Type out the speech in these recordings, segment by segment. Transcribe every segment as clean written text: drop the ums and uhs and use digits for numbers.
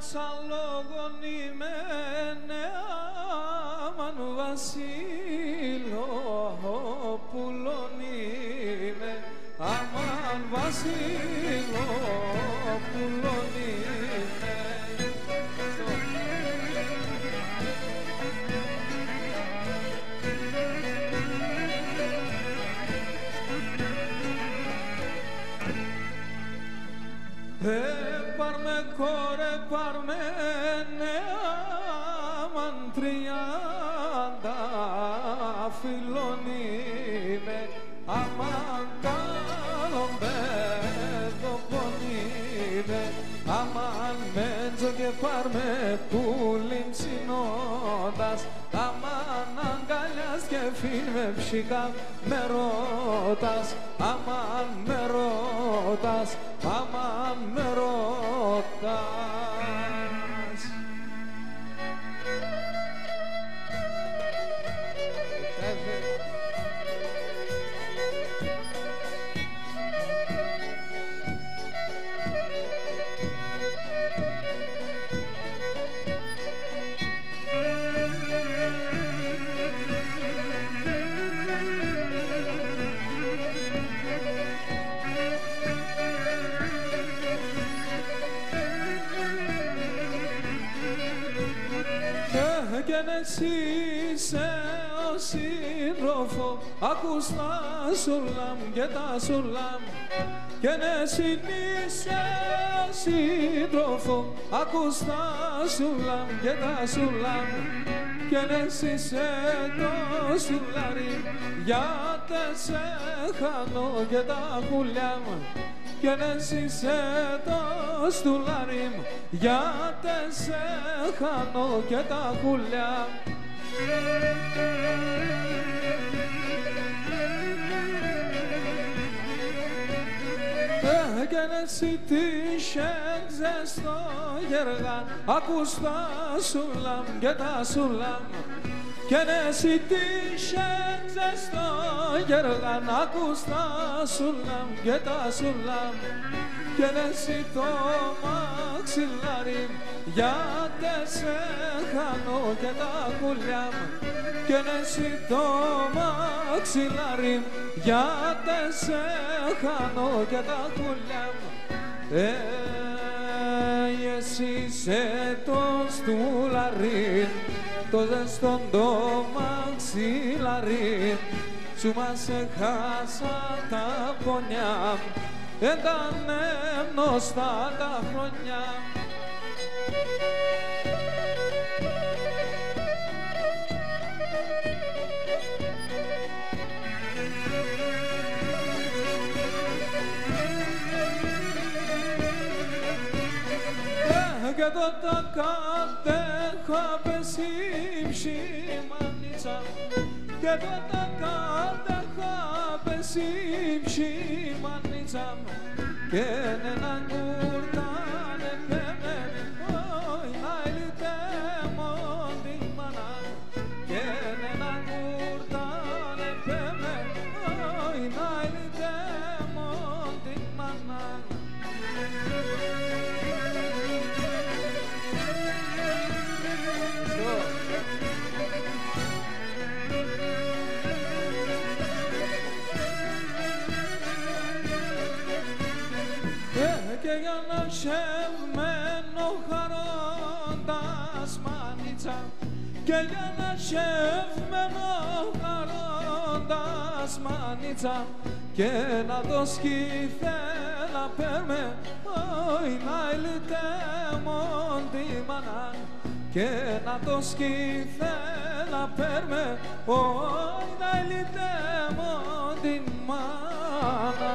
σαν λόγον είμαι αμάν βασιλόπουλον είμαι αμάν βασιλόπουλον είμαι. Πάρμε κόρε, πάρμε αμάν 30 φίλων είμαι αμάν καλόν παιδοπον είμαι αμάν μέντζο και πάρμε πουλιμ συνώντας αμάν αγκαλιάς και φίλ με ψυχά με ρώτας αμάν με ρώτας αμάν με ρώτας. Εσύ είσαι ο σύντροφο, ακούς τα σουλάμ και τα σουλάμ. Κι εσύ είσαι ο σύντροφο, ακούς τα σουλάμ και τα σουλάμ. Κι εσύ είσαι το σουλάρι, γιατί σε χάνω και τα πουλιά μου. Κι εσύ είσαι το στουλάρι μου, γιατί σε χάνω και τα πουλιά. Κι εσύ τύχεξες στο γεργάν, ακούς τα σουλάμ και τα σουλάμ. Κι εσύ τύχεξες στο γεργάν, ακούς τα σουλάμ και τα σουλάμ. Κι εσύ το μαξιλάρι, γιατί σε χάνω και τα πουλιά μου. Κι εσύ το μαξιλάρι, γιατί σε χάνω και τα πουλιά μου. Εσύ είσαι το στουλάρι, το ζεστόν το μαξιλάρι, σου μας έχασα τα πονιά, ήταν γνωστά τα χρόνια. Και τότε κατέχω απεσύμψη μανίτσα, και τότε κατέχω απεσύμψη μανίτσα, και έναν κουρτάνε πέμενε, όι να ηλίτε μον τη μάνα, και έναν κουρτάνε πέμενε, όι να ηλίτε μον τη μάνα. Και για να σεβμένο χαρώντας μανίτσα, και για να σεβμένο χαρώντας μανίτσα, και να το σκήθελα πέρμε, όι να ηλίτε μον τη μάνα, και να το σκήθελα πέρμε, όι να ηλίτε μον τη μάνα.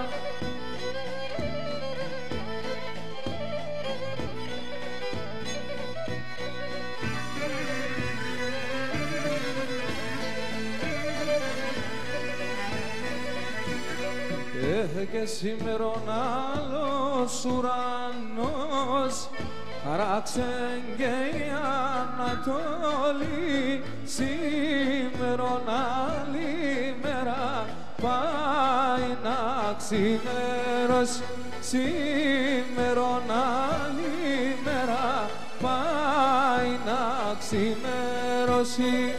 Και σήμερον άλλος ουρανός χαράξεν και η Ανατολή, σήμερον άλλη μέρα πάει να ξημερώσει, σήμερον άλλη μέρα πάει ξημερώσει.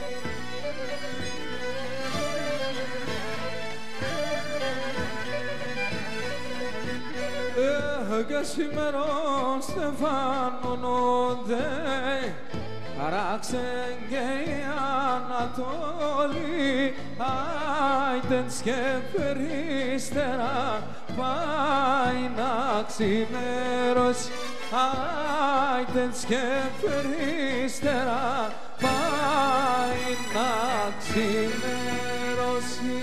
Και σήμερον στεφανώνονται, αράξεν και η Ανατολή, άιτens και περίστερα πάει να ξημερώσει, άιτens και περίστερα πάει να ξημερώσει.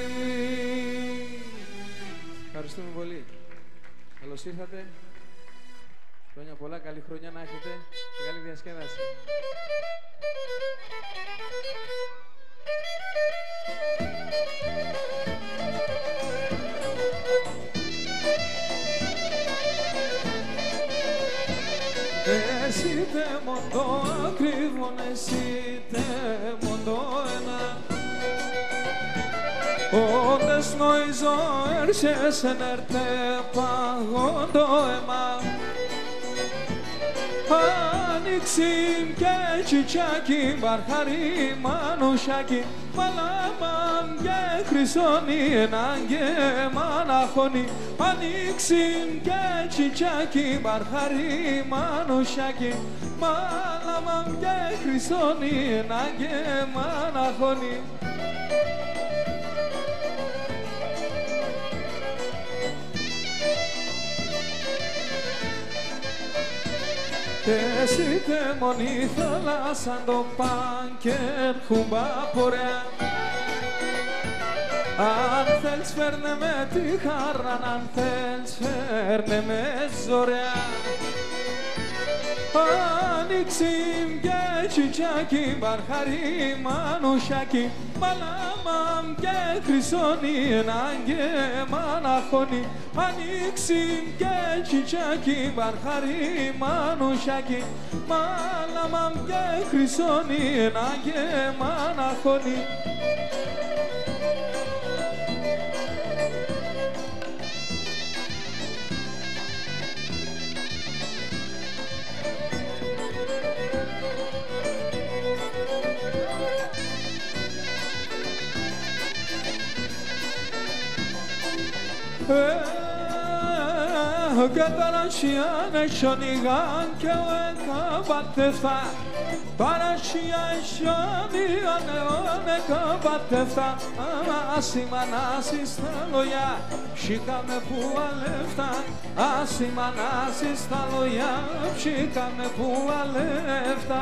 Ευχαριστούμε πολύ. Καλώς ήρθατε. Χρόνια πολλά, καλή χρονιά να έχετε και καλή διασκέδαση. Εσύ τε μοντό ακριβόν, εσύ τε μοντό ένα. Όντες νοηζό έρχεσαι ενέρτε παγόντο αίμα. Άνοιξιμ και τσιτσάκι, μπαρχαρί μανουσάκι, μαλάμαμ και χρυσόνι, έναν και μαναχώνι. Άνοιξιμ και τσιτσάκι, μπαρχαρί μανουσάκι, μαλάμαμ και χρυσόνι, έναν και μαναχώνι. Εσύ τε μόνη θάλασσαν το πάνκερ χουμπάπορια. Αν θέλεις φέρνε με τη χαρά, αν θέλεις φέρνε με ζωριά. Άνοιξιμ και τσιτσάκι, μπαρχαρί μανουσάκι, μαλάμαμ και χρυσόνι, έναν και μαναχώνι. Άνοιξιμ και τσιτσάκι, μπαρχαρί μανουσάκι, μαλάμαμ και χρυσόνι, έναν και μαναχώνι. Καταρασιάν εσιονιγάν και ο εκαμπατεφτά, παρασιάν εκαμπατεφτά. Ασημανάσεις τα λόγια, ψήκαμε που αλεύτα. Ασημανάσεις τα λόγια, ψήκαμε που αλεύτα.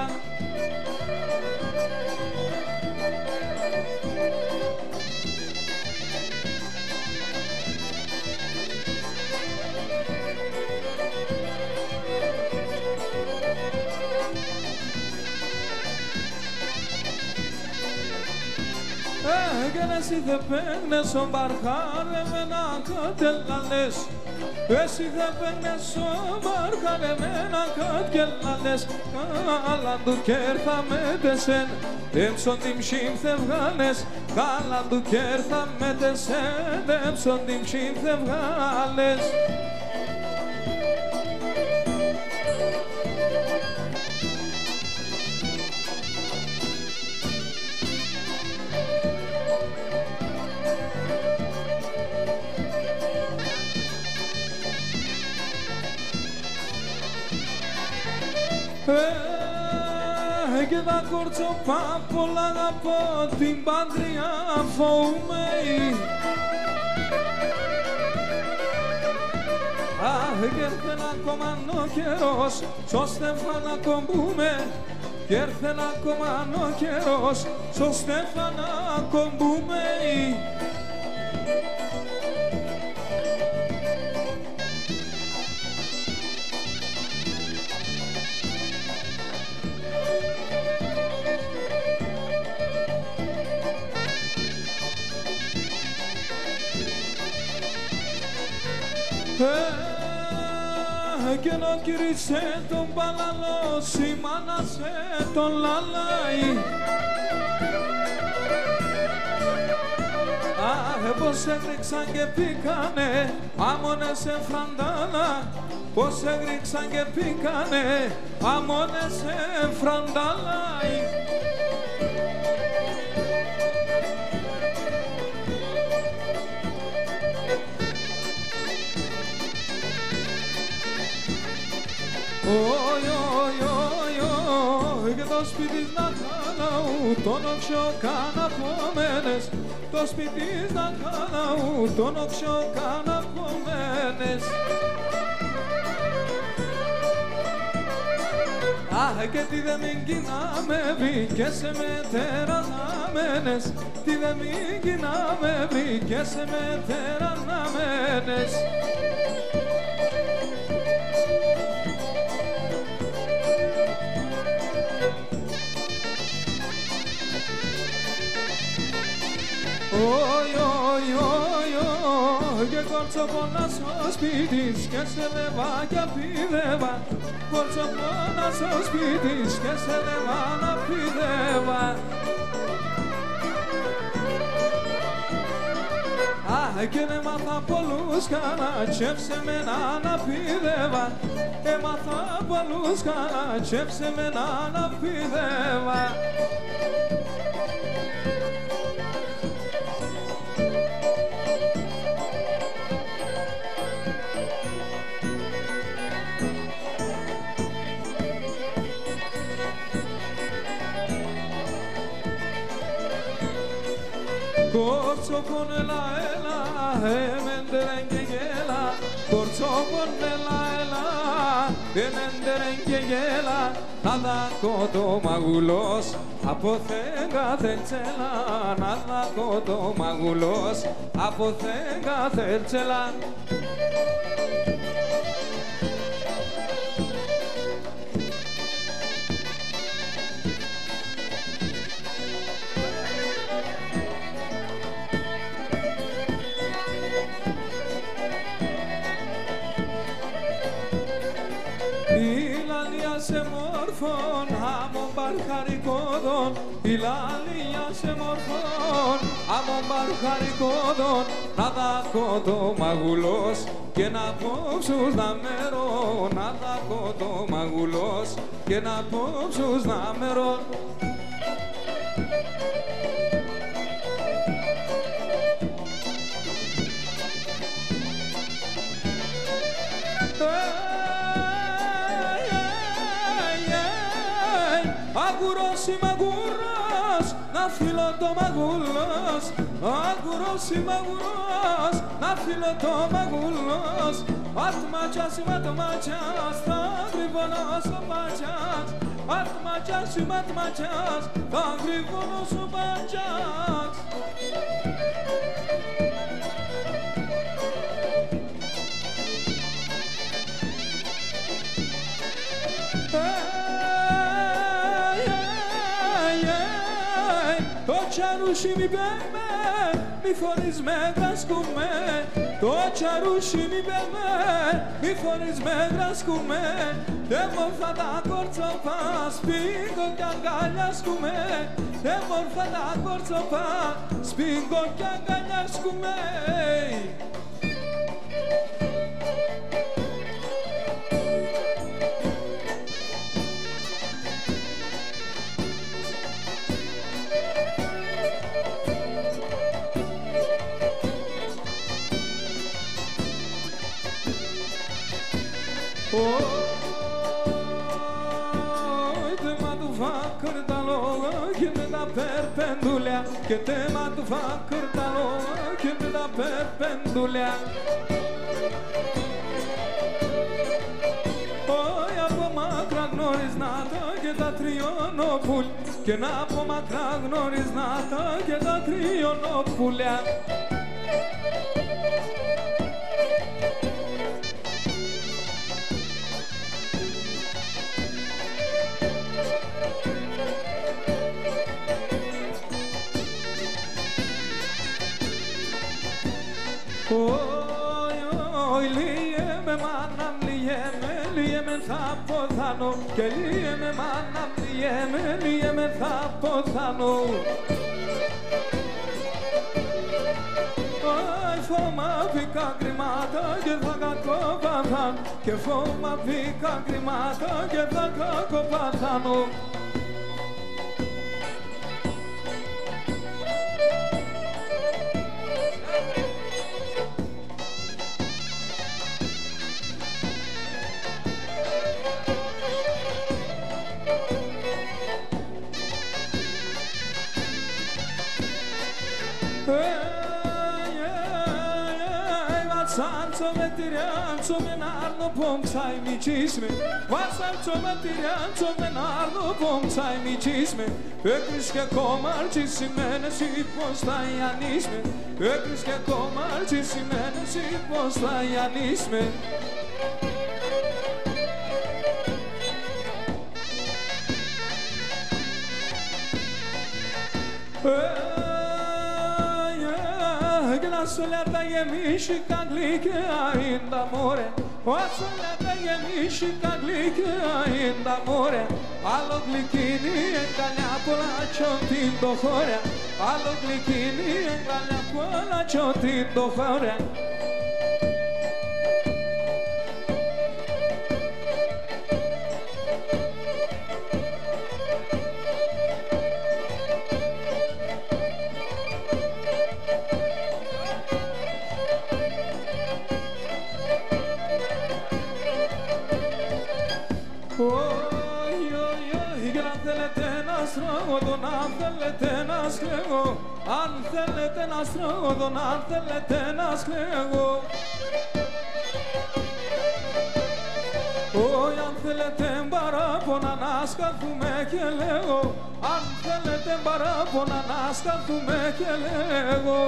Εσύ δε παίρνες ο μπαρχάρε με να κατελαλές. Εσύ δε παίρνες ο μπαρχάρε με να κατελαλές. Καλά του κέρθα με τεσέν, έμψον την ψήμθε βγάλες. Καλά του κέρθα με τεσέν, έμψον την ψήμθε βγάλες. Και τα κορτσοπάπολα αγαπώ, την πάντρια φοβούμαι. Αχ, και έρθεν ακόμα ο καιρός, στο Στέφανα κομπούμε. Και έρθεν ακόμα ο καιρός, στο Στέφανα κομπούμε. Και να κύρισε τον παλαλό, σημάνασε τον λαλάι. Αχ, πως έγριξαν και πήκανε, άμονες σε φραντάλα. Πως έγριξαν και πήκανε, άμονες σε φραντάλα. Και το σπίτι να χαλαού, τον όξιο καναπόμενες. Το σπίτι να χαλαού, τον όξιο καναπόμενες. Και τι δε μην κοινάμε βρήκεσαι με τεραναμένες. Τι δε μην κοινάμε βρήκεσαι με τεραναμένες. Και κορτσοπώνα στο σπίτι και σε λεβά και πηδεύα. Κορτσοπώνα στο σπίτι και σε λεβά να πηδεύα. Και έμαθα πολλούς κανατσεύσε με να πηδεύα. Έμαθα πολλούς κανατσεύσε με να πηδεύα. Corso con la ela, menderenge gela. Corso con la ela, menderenge gela. Nada koto magulos, αποθέγα θελτσέλα. Νάδα κότο μαγουλός, αποθέγα θελτσέλα. Σε μόρφων, άμον παρχαρικόδων. Η λαλία σε μόρφων, άμον παρχαρικόδων. Να δάκω το μαγουλός και να πω ψους να μέρω. Να δάκω το μαγουλός και να πω ψους να μέρω. Αγουρός είμαι αγουρός, να φύλλω το μαγουλός. Αγουρός είμαι αγουρός, να φύλλω το μαγουλός. Ατματιάς είμαι ατματιάς, θα γρυβώνω στο πατιάς. Ατματιάς είμαι ατματιάς, θα γρυβώνω στο πατιάς. Το τσαρούσι μη πέμε, μη φορείς με γρασκούμε. Το τσαρούσι μη πέμε, μη φορείς με γρασκούμε. Δε μόρφα τα κορτσοπά, σπίγκο κι αγκαλιάσκουμε. Δε μόρφα τα κορτσοπά, σπίγκο κι αγκαλιάσκουμε. Tema tu fa cărtalo che mi dà perpendulea. Che tema tu fa cărtalo che mi dà perpendulea. Poi από μακρά γνωρισμάτα και τα τριώνοπουλ. Και να από μακρά γνωρισμάτα και τα τριώνοπουλια. Λύε με μάνα, λύε με θα ποθάνω. Και λύε με μάνα, λύε με θα ποθάνω. Φώμα πήκα κρυμάτα και θα κακοπαθάνω. Και φώμα πήκα κρυμάτα και θα κακοπαθάνω. Вацанцо ветерянцо менарно помцай мичисме Вацанцо ветерянцо менарно помцай мичисме Έκρυσκε κόμαρτσι σημαίνεσαι πως θα ιανίσμε Έκρυσκε κόμαρτσι σημαίνεσαι πως θα ιανίσμε Soleata e mișca glicea in d'amore O soleata e mișca glicea in d'amore Allo glichini e calea pola ciottindo horea Allo glichini e calea pola ciottindo horea Αν θέλετε να στρώγω, αν θέλετε να σκλέγω Όχι αν θέλετε παράπονα να σκαλθούμε και λέγω Αν θέλετε παράπονα να σκαλθούμε και λέγω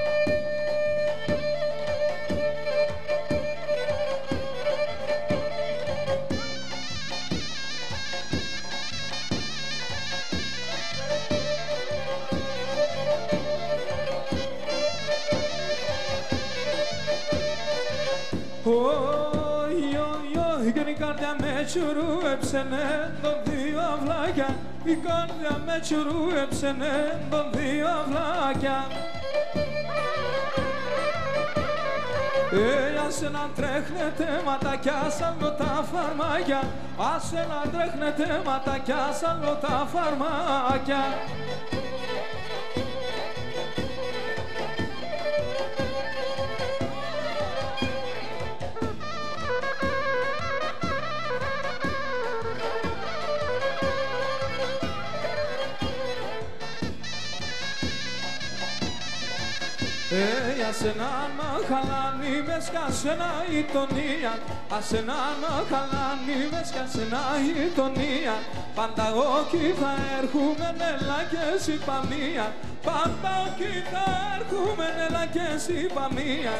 Η καρδιά με τσουρούεψενε τον δύο αυλάκια Η καρδιά με τσουρούεψενε τον δύο αυλάκια Άσε να τρέχνετε ματακιά σαν τα φαρμάκια Άσε να τρέχνετε ματακιά σαν τα φαρμάκια Άσε να μ' χαλάνει με σκάσαινα γειτονία Άσε να μ' χαλάνει με σκάσαινα γειτονία Πάντα όχι θα έρχομαι έλα και συμπαμία Πάντα όχι θα έρχομαι έλα και συμπαμία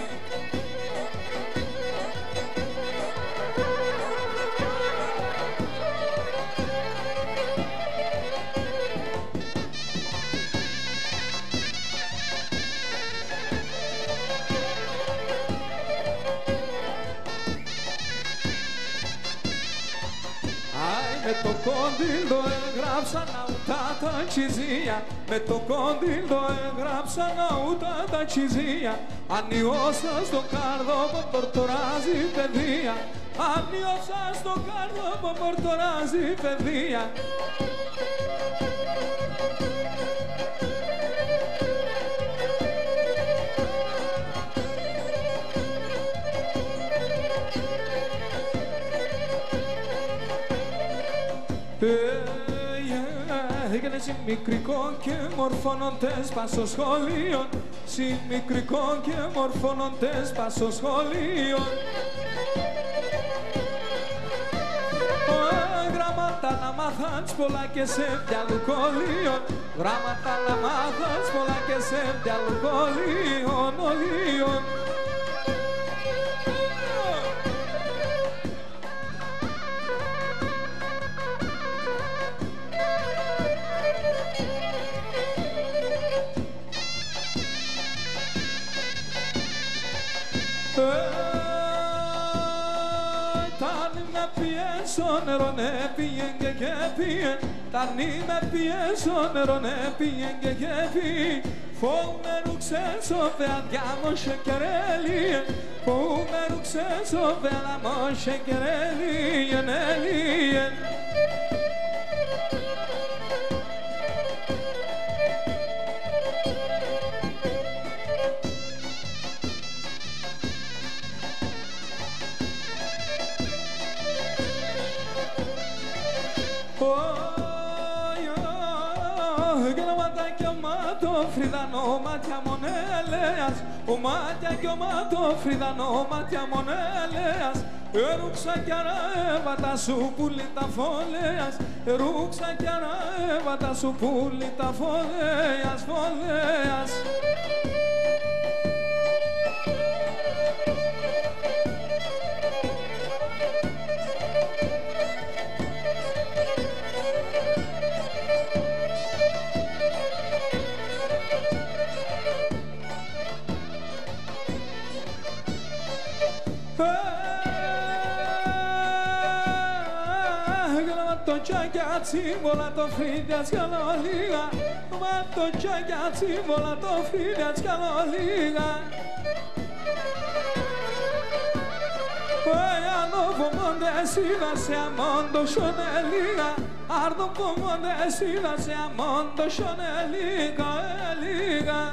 Με το κόντιλο έγραψα να ούτα τα τσιζία Με το κόντιλο έγραψα να ούτα τα τσιζία Ανιώσα στο κάρδο που πορτοράζει παιδεία Ανιώσα στο κάρδο που πορτοράζει παιδεία Έγινες μικρικό και μορφώνοντες πας στο σχολείο Μικρικό και μορφώνοντες πας στο σχολείο Γράμματα να μάθας πολλά και σε διαλουκολείο Γράμματα να μάθας πολλά και σε διαλουκολείο Στο νερό ναι πήγεν και πήγεν Τα νη με πήγεν στο νερό ναι πήγεν και πήγεν Φου με ρουξεν στο παιδιά μου σεκερέλιεν Φου με ρουξεν στο παιδιά μου σεκερέλιεν φρύδανο μάτια μονέλεας, ο μάτια κι ο μάτο φρύδανο μάτια μονέλεας. Ρούξα κι αραέβατα σου πουλί τα φόλεας, ρούξα κι αραέβατα σου πουλί τα φόλεας, φόλεας. Ματτοτσάκια τσίβολα το φρύδια σκαλολίγα, ματτοτσάκια τσίβολα το φρύδια σκαλολίγα. Ανόβο μοντεσίδα σε αμόντο σιονελίγα, άρδοβο μοντεσίδα σε αμόντο σιονελίγα, ελίγα.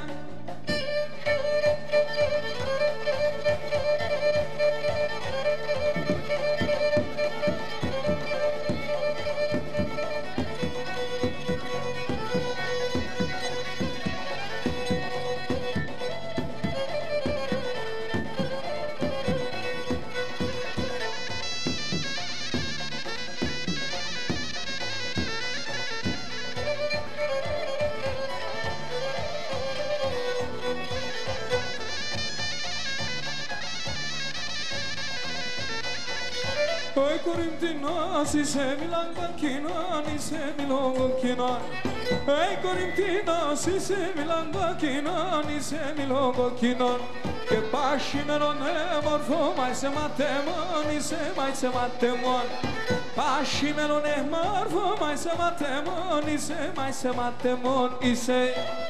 Oi Corintinos, είσαι μιλαγκοκκινόν, είσαι μιλογκοκκινόν. Oi Corintinos, είσαι μιλαγκοκκινόν, είσαι μιλογκοκκινόν. Και πάσχημενον έμορφο, μα είσαι ματέμον, είσαι μα είσαι ματέμον. Πάσχημενον έμορφο, μα είσαι ματέμον, είσαι μα είσαι ματέμον, είσαι.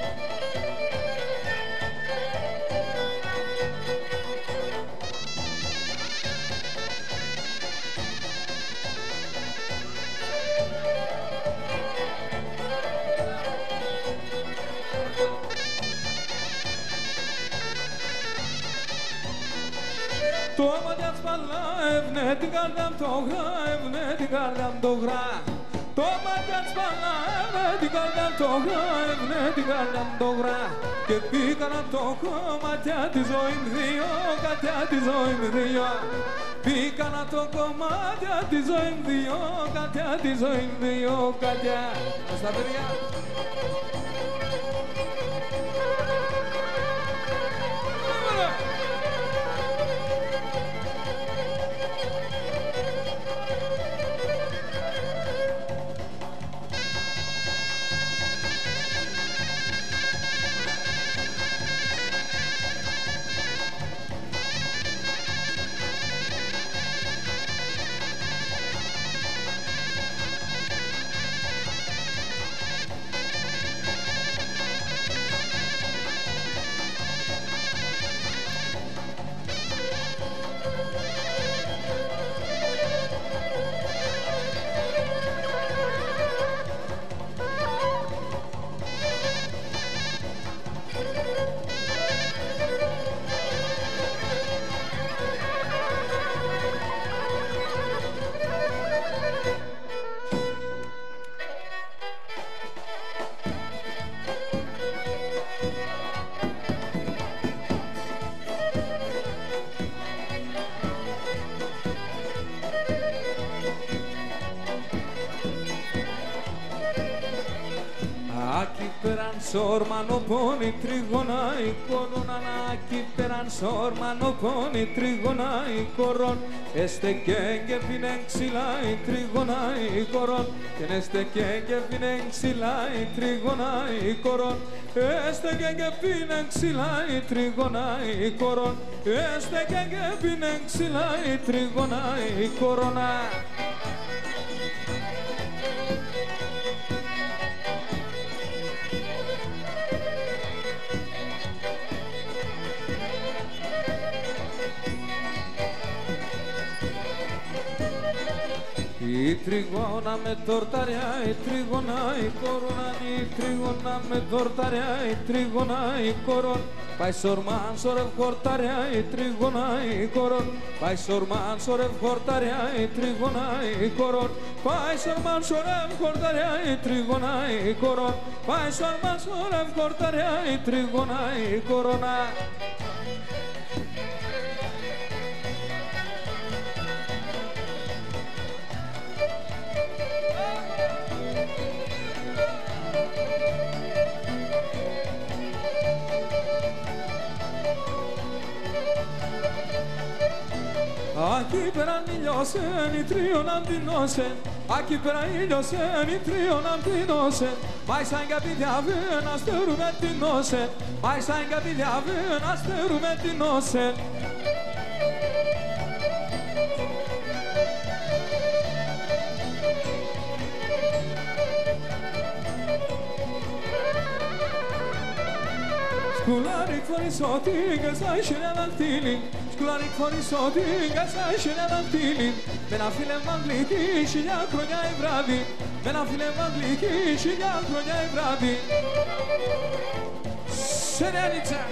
Το μάτια σπαλά, ευνε την καρδιά μου το γρά, ευνε την καρδιά μου το γρά. Το μάτια σπαλά, ευνε την καρδιά μου το γρά, ευνε την καρδιά μου το γρά. Και πήγαν απ' το κομμάτια τη ζωή μου δύο, κατιά τη ζωή μου δύο. Πήγαν απ' το κομμάτια τη ζωή μου δύο, κατιά τη ζωή μου δύο, κατιά. Στα παιδιά. Σόρμανο πόνι τρίγωνα η κορώνα, εκεί πέραν σόρμανο πόνι τρίγωνα η κορών. Έστε και πίνε ξυλά η τρίγωνα η κορών, και έστε και πίνε ξυλά η τρίγωνα η κορών. Έστε και πίνε ξυλά η τρίγωνα η κορών, έστε και πίνε ξυλά η τρίγωνα η κορώνα. Η τριγώνα με τορταριά, η τριγώνα η κορώνα, η τριγώνα με τορταριά, η τριγώνα η κορώνα. Πάει σορμάν σορεύ χορτάρια η τριγωνά η κορών. Πάει σορμάν σορεύ χορτάρια η τριγωνά η κορών. Πάει σορμάν σορεύ χορτάρια η τριγωνά η κορών. Πάει σορμάν σορεύ χορτάρια η τριγωνά η κορώνα. Aquí πέραν ηλιώσεν, οι τρίων αντινώσεν. Aquí πέραν ηλιώσεν, οι τρίων αντινώσεν. Mai σαν καπίδια βεν, αστερούμε την νόσεν. Mai σαν καπίδια βεν, αστερούμε την νόσεν. Σκουλάρικ φορισότη, γκασάισεν αναλτήλιν. Σκουλάρικ φορισότη, γκασάισεν αναλτήλιν. Με ένα φίλε μ' αγγλική, χιλιά χρόνια η βράδυ. Με ένα φίλε μ' αγγλική, χιλιά χρόνια η βράδυ. Σερένιτσα!